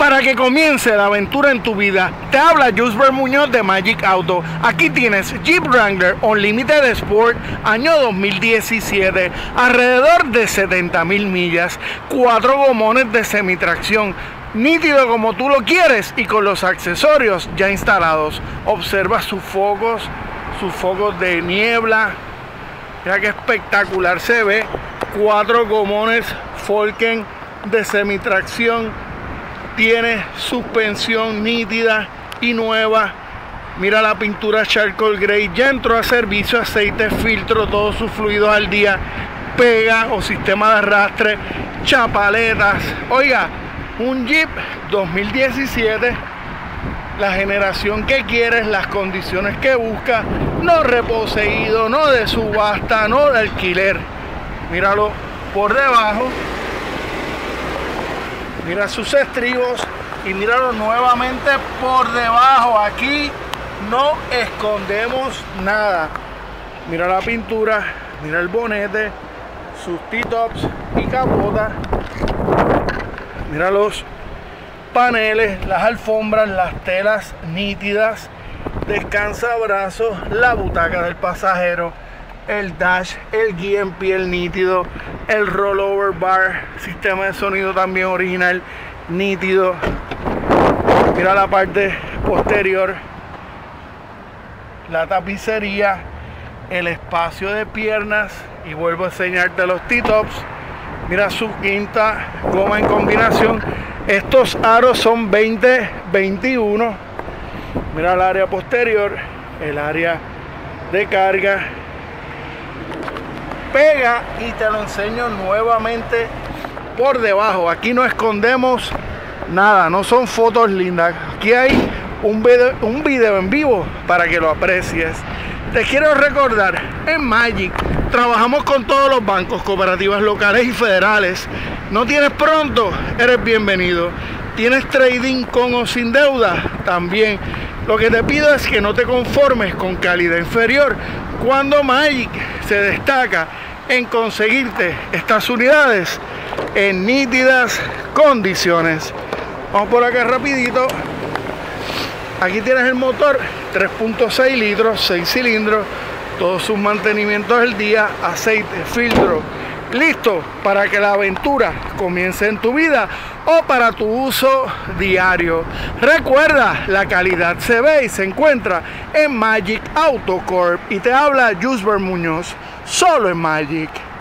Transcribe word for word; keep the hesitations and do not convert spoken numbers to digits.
Para que comience la aventura en tu vida, te habla Jusber Muñoz de Magic Auto. Aquí tienes Jeep Wrangler Unlimited Sport, año dos mil diecisiete, alrededor de setenta mil millas, cuatro gomones de semitracción, nítido como tú lo quieres y con los accesorios ya instalados. Observa sus focos, sus focos de niebla. Mira qué espectacular se ve. Cuatro gomones Falken de semitracción. Tiene suspensión nítida y nueva. Mira la pintura charcoal gray. Ya entró a servicio, aceite, filtro, todos sus fluidos al día. Pega o sistema de arrastre, chapaletas. Oiga, un Jeep dos mil diecisiete, la generación que quieres, las condiciones que buscas, no reposeído, no de subasta, no de alquiler. Míralo por debajo. Mira sus estribos y míralo nuevamente por debajo. Aquí no escondemos nada. Mira la pintura, mira el bonete, sus T-tops y capota. Mira los paneles, las alfombras, las telas nítidas, descansabrazos, la butaca del pasajero, el dash, el guía en piel nítido, el rollover bar, sistema de sonido también original, nítido. Mira la parte posterior, la tapicería, el espacio de piernas y vuelvo a enseñarte los T-tops. Mira su quinta goma en combinación. Estos aros son veinte veintiuno. Mira el área posterior, el área de carga. Pega y te lo enseño nuevamente por debajo. Aquí no escondemos nada, no son fotos lindas. Aquí hay un video, un video en vivo para que lo aprecies. Te quiero recordar, en Magic trabajamos con todos los bancos, cooperativas locales y federales. ¿No tienes pronto? Eres bienvenido. ¿Tienes trading con o sin deuda? También. Lo que te pido es que no te conformes con calidad inferior, cuando Magic se destaca en conseguirte estas unidades en nítidas condiciones. Vamos por acá rapidito. Aquí tienes el motor, tres punto seis litros, seis cilindros, todos sus mantenimientos del día, aceite, filtro, listo para que la aventura comience en tu vida o para tu uso diario. Recuerda, la calidad se ve y se encuentra en Magic Auto Corp y te habla Jusber Muñoz, solo en Magic.